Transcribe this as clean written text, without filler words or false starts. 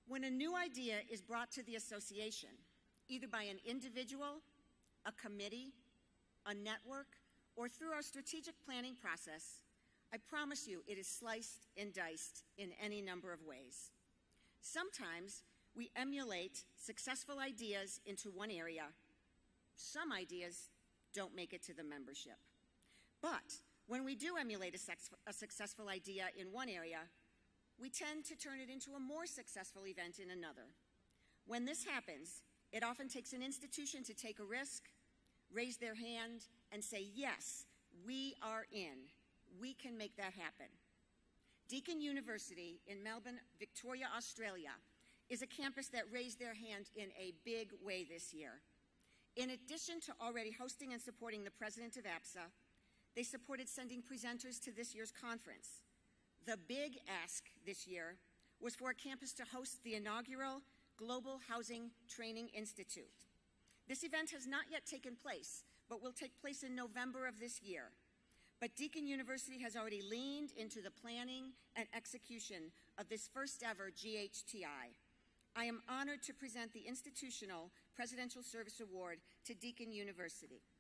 When a new idea is brought to the association, either by an individual, a committee, a network, or through our strategic planning process, I promise you it is sliced and diced in any number of ways. Sometimes we emulate successful ideas into one area. Some ideas don't make it to the membership. But when we do emulate a successful idea in one area, we tend to turn it into a more successful event in another. When this happens, it often takes an institution to take a risk, raise their hand, and say, yes, we are in. We can make that happen. Deakin University in Melbourne, Victoria, Australia, is a campus that raised their hand in a big way this year. In addition to already hosting and supporting the president of APSA, they supported sending presenters to this year's conference. The big ask this year was for a campus to host the inaugural Global Housing Training Institute. This event has not yet taken place, but will take place in November of this year. But Deakin University has already leaned into the planning and execution of this first ever GHTI. I am honored to present the Institutional Presidential Service Award to Deakin University.